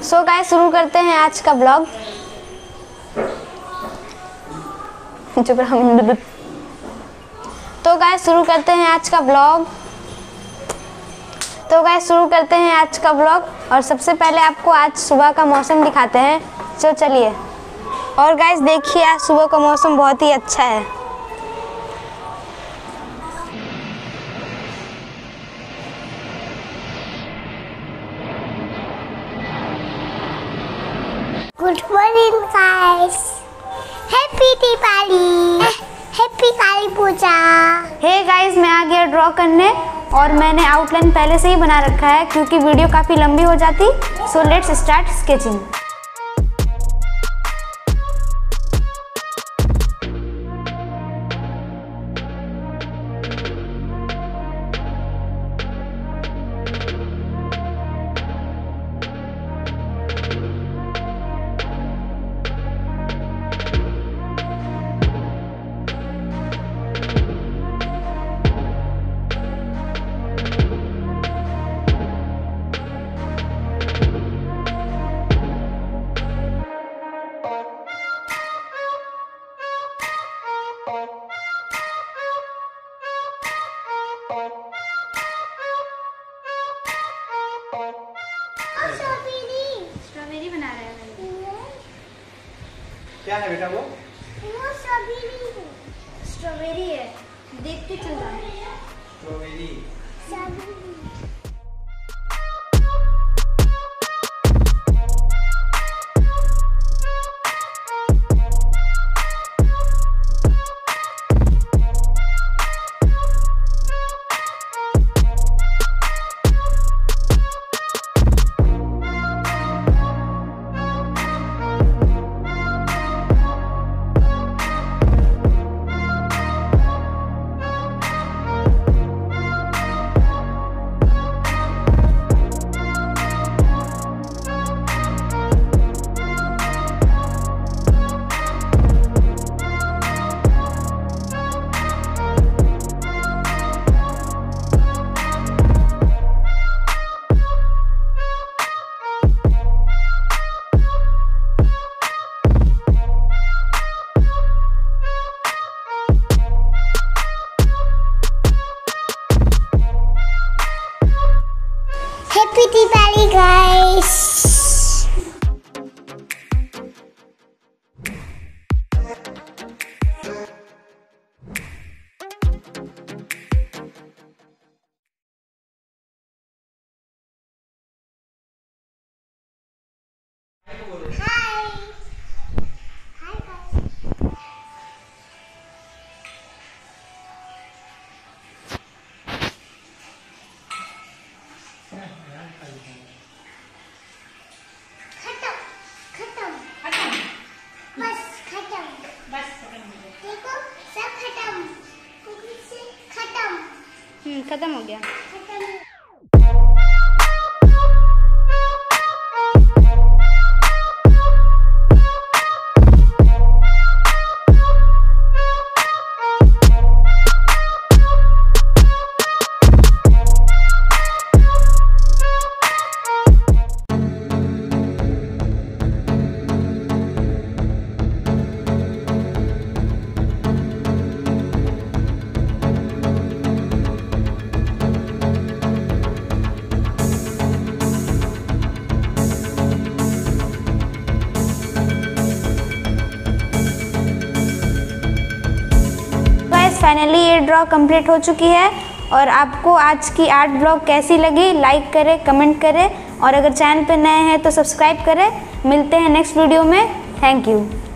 So guys शुरू करते हैं आज का ब्लॉग। तो गाइस शुरू करते हैं आज का ब्लॉग और सबसे पहले आपको आज सुबह का मौसम दिखाते हैं। तो चलिए। और गाइस देखिए आज सुबह का मौसम बहुत ही अच्छा है। Good morning guys, happy Deepavali, happy Kali Puja. Hey guys मैं आ गया ड्रॉ करने और मैंने आउटलाइन पहले से ही बना रखा है क्योंकि वीडियो काफ़ी लंबी हो जाती। So let's start sketching. Strawberry बना रहे हैं। क्या है बेटा वो स्ट्रॉबेरी है, देख के चल रहा है। स्ट्रॉबेरी। Happy Deepavali guys. खत्म हो गया। फाइनली ये ड्रॉ कंप्लीट हो चुकी है और आपको आज की आर्ट ब्लॉग कैसी लगी लाइक करें, कमेंट करें और अगर चैनल पे नए हैं तो सब्सक्राइब करें। मिलते हैं नेक्स्ट वीडियो में। Thank you.